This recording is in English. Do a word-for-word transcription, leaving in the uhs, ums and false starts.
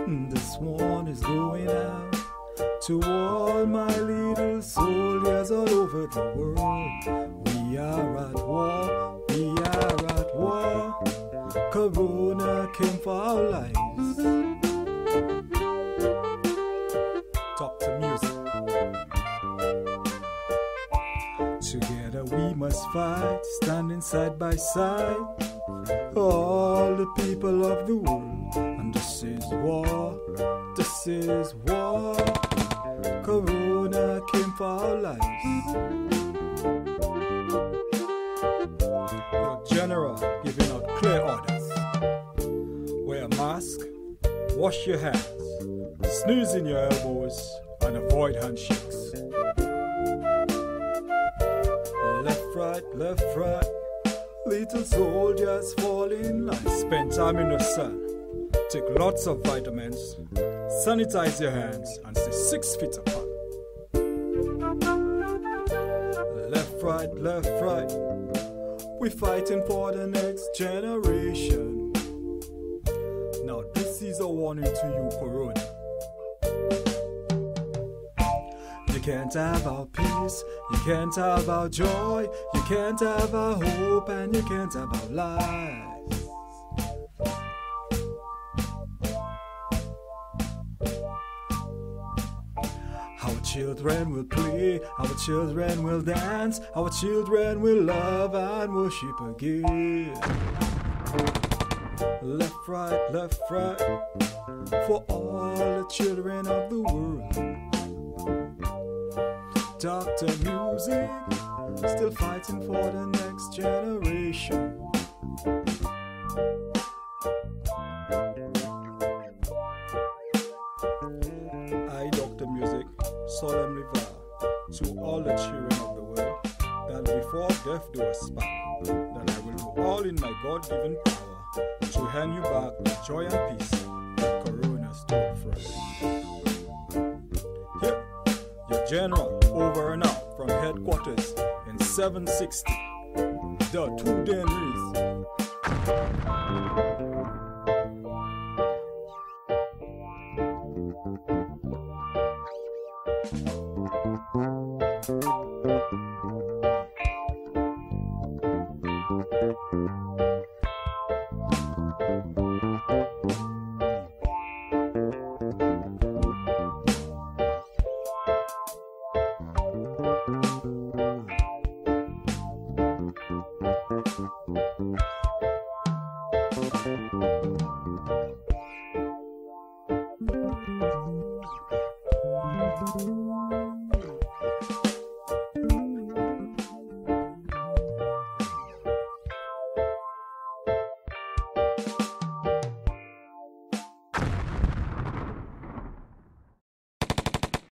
This one is going out to all my little soldiers all over the world. We are at war, we are at war. Corona came for our lives. Talk to music. Together we must fight, standing side by side. All the people of the world, and this is war, this is war. Corona came for our lives. Your general giving out clear orders. Wear a mask, wash your hands, sneeze in your elbows, and avoid handshakes. Left, right, left, right. Little soldiers fall in line. Spend time in the sun. Take lots of vitamins. Sanitize your hands and stay six feet apart. Left, right, left, right. We're fighting for the next generation. Now this is a warning to you, Corona. You can't have our peace, you can't have our joy, you can't have our hope, and you can't have our lives. Our children will play, our children will dance, our children will love and worship again. Left, right, left, right, for all the children of the world. Doctor Music, still fighting for the next generation. I, Doctor Music, solemnly vow to all the children of the world that before death do us part, that I will do all in my God-given power to hand you back the joy and peace that Corona stole from you. Here, your general, over and out from headquarters in seven sixty, the two Denrys. Thank you.